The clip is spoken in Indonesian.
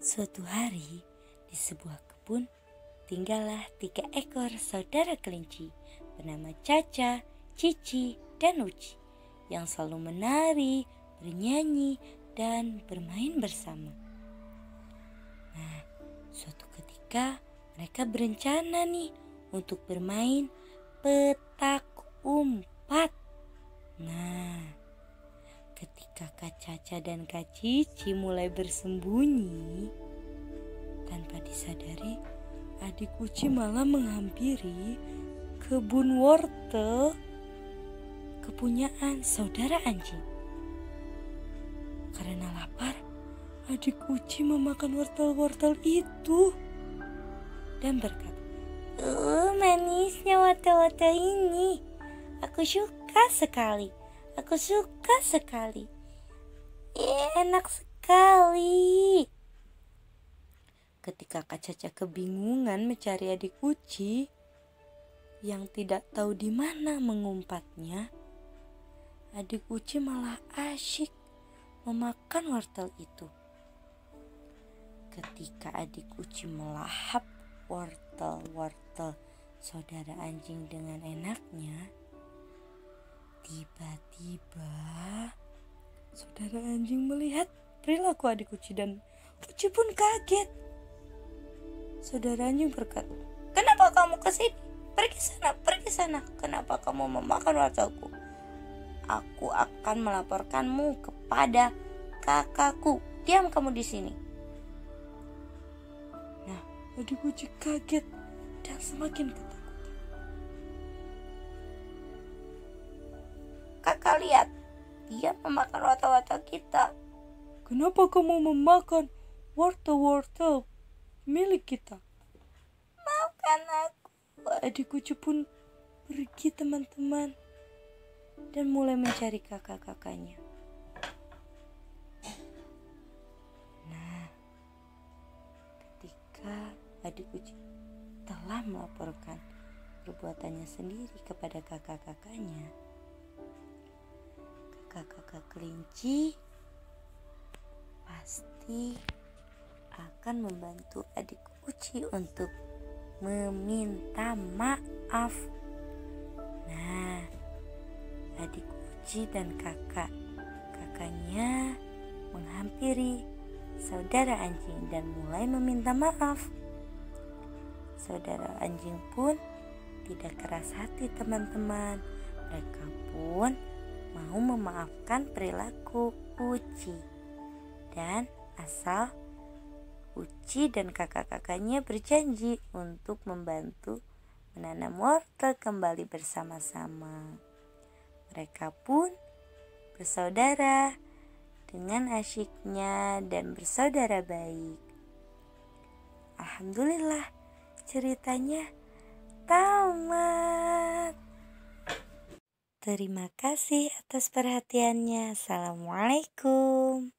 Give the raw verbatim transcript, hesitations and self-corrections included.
Suatu hari, di sebuah kebun, tinggallah tiga ekor saudara kelinci bernama Caca, Cici, dan Uci yang selalu menari, bernyanyi, dan bermain bersama. Nah, suatu ketika mereka berencana nih untuk bermain petak umpet. Nah, ketika Kak Caca dan Kak Cici mulai bersembunyi, tanpa disadari adik Uci malah menghampiri kebun wortel kepunyaan saudara anjing. Karena lapar, adik Uci memakan wortel-wortel itu dan berkata, "Oh, manisnya wortel-wortel ini. Aku suka sekali. Aku suka sekali. Enak sekali." Ketika Kak Caca kebingungan mencari adik Uci yang tidak tahu di mana mengumpatnya, adik Uci malah asyik memakan wortel itu. Ketika adik Uci melahap wortel-wortel saudara anjing dengan enaknya, tiba-tiba saudara anjing melihat perilaku adik Uci dan Uci pun kaget. Saudara anjing berkata, "Kenapa kamu kesini? Pergi sana, pergi sana. Kenapa kamu memakan wortelku? Aku akan melaporkanmu kepada kakakku. Diam kamu di sini." Nah, adik Uci kaget dan semakin ketakutan. "Kakak lihat, dia memakan wortel-wortel kita." "Kenapa kamu memakan wortel-wortel milik kita?" "Maafkan aku." Adik Uci pun pergi teman-teman dan mulai mencari kakak-kakaknya. Nah, ketika adik Uci telah melaporkan perbuatannya sendiri kepada kakak-kakaknya, kakak-kakak kelinci pasti akan membantu adik Uci untuk meminta maaf. Nah, adik Uci dan kakak kakaknya menghampiri saudara anjing dan mulai meminta maaf. Saudara anjing pun tidak keras hati teman-teman. Mereka pun mau memaafkan perilaku Uci. Dan asal Uci dan kakak-kakaknya berjanji untuk membantu menanam wortel kembali bersama-sama. Mereka pun bersaudara dengan asyiknya dan bersaudara baik. Alhamdulillah, ceritanya tamat. Terima kasih atas perhatiannya. Assalamualaikum.